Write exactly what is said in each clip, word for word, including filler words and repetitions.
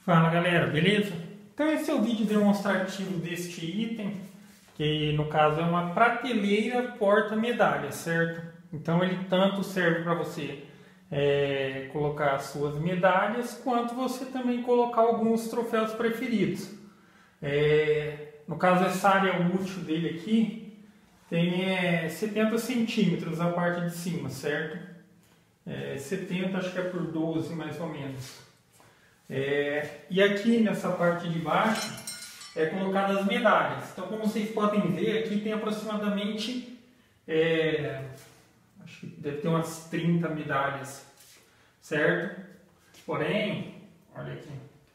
Fala galera, beleza? Então esse é o vídeo demonstrativo deste item, que no caso é uma prateleira porta-medalha, certo? Então ele tanto serve para você é, colocar as suas medalhas, quanto você também colocar alguns troféus preferidos. É, no caso essa área útil dele aqui tem é, setenta centímetros a parte de cima, certo? É, setenta acho que é por doze mais ou menos. É, e aqui nessa parte de baixo é colocada as medalhas. Então, como vocês podem ver, aqui tem aproximadamente é, acho que deve ter umas trinta medalhas, certo? Porém, olha aqui,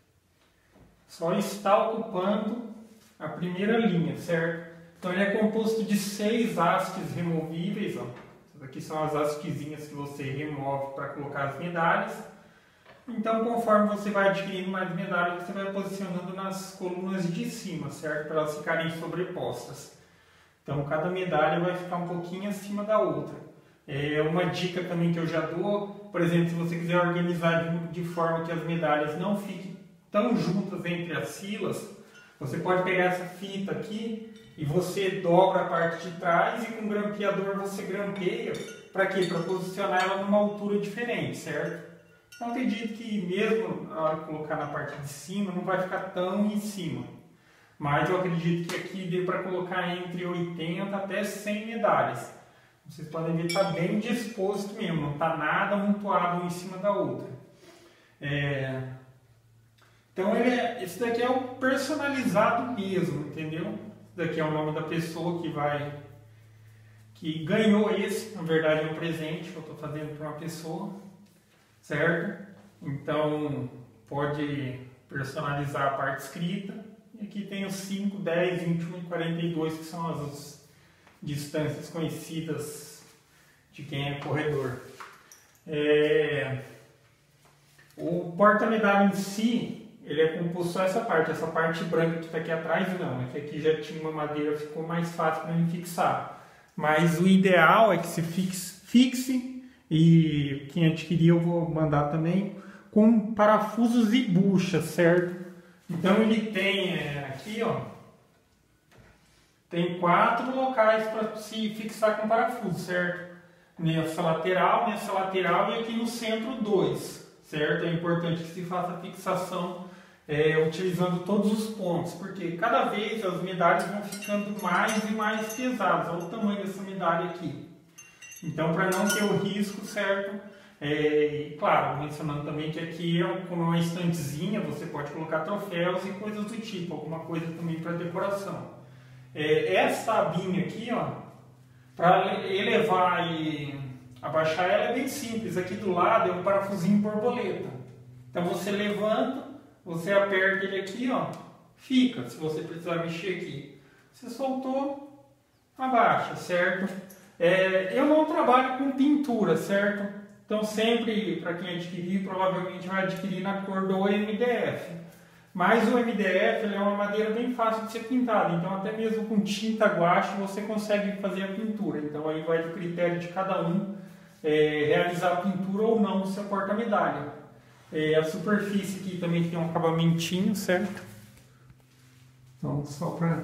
só está ocupando a primeira linha, certo? Então ele é composto de seis hastes removíveis, ó. Essas aqui são as hastezinhas que você remove para colocar as medalhas. Então, conforme você vai adquirindo mais medalhas, você vai posicionando nas colunas de cima, certo? Para elas ficarem sobrepostas. Então, cada medalha vai ficar um pouquinho acima da outra. É uma dica também que eu já dou, por exemplo, se você quiser organizar de, de forma que as medalhas não fiquem tão juntas entre as filas, você pode pegar essa fita aqui e você dobra a parte de trás e com o grampeador você grampeia. Para quê? Para posicionar ela numa altura diferente, certo? Então, acredito que mesmo na hora de colocar na parte de cima, não vai ficar tão em cima. Mas eu acredito que aqui dê para colocar entre oitenta até cem medalhas. Vocês podem ver que está bem disposto mesmo, não está nada amontoado um em cima da outra. É... Então, ele é... esse daqui é o personalizado mesmo, entendeu? Esse daqui é o nome da pessoa que vai... que ganhou esse, na verdade é um presente que eu estou fazendo para uma pessoa. Certo? Então, pode personalizar a parte escrita. E aqui tem os cinco, dez, vinte e um e quarenta e dois, que são as distâncias conhecidas de quem é corredor. É... O porta-medalha em si, ele é composto só essa parte. Essa parte branca que está aqui atrás, não. É que aqui já tinha uma madeira, ficou mais fácil para ele fixar. Mas o ideal é que se fixe, fixe e quem adquirir eu vou mandar também com parafusos e buchas, certo? Então ele tem é, aqui, ó, tem quatro locais para se fixar com parafuso, certo? Nessa lateral, nessa lateral e aqui no centro dois, certo? É importante que se faça a fixação é, utilizando todos os pontos, porque cada vez as medalhas vão ficando mais e mais pesadas. Olha o tamanho dessa medalha aqui. Então, para não ter o risco, certo? É, e claro, mencionando também que aqui, é como é uma estantezinha, você pode colocar troféus e coisas do tipo, alguma coisa também para decoração. É, essa abinha aqui, ó, para elevar e abaixar ela é bem simples. Aqui do lado é um parafusinho borboleta. Então você levanta, você aperta ele aqui, ó, fica, se você precisar mexer aqui. Você soltou, abaixa, certo? É, eu não trabalho com pintura, certo? Então sempre, para quem adquirir, provavelmente vai adquirir na cor do M D F. Mas o M D F ele é uma madeira bem fácil de ser pintada, então até mesmo com tinta guache você consegue fazer a pintura. Então aí vai do critério de cada um é, realizar a pintura ou não no seu porta-medalha. É, a superfície aqui também tem um acabamentinho, certo? Então só para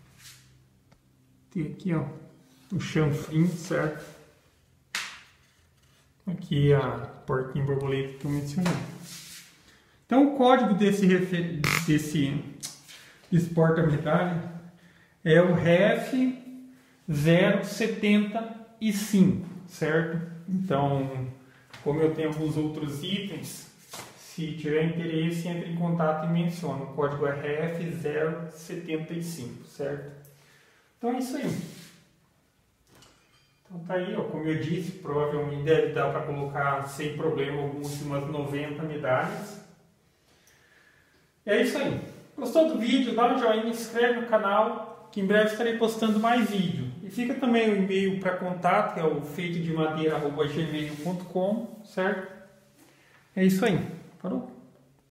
ter aqui, ó, o chanfrim, certo? Aqui a porquinha borboleta que eu mencionei. Então o código desse, desse, desse porta-medalha é o R E F zero setenta e cinco, certo? Então, como eu tenho alguns outros itens, se tiver interesse, entre em contato e mencione. O código é R E F zero setenta e cinco, certo? Então é isso aí. Então tá aí, ó, como eu disse, provavelmente deve dar para colocar sem problema algumas umas noventa medalhas. É isso aí. Gostou do vídeo? Dá um joinha, se inscreve no canal, que em breve estarei postando mais vídeo. E fica também o e-mail para contato, que é o feito de madeira arroba gmail ponto com, certo? É isso aí. Falou?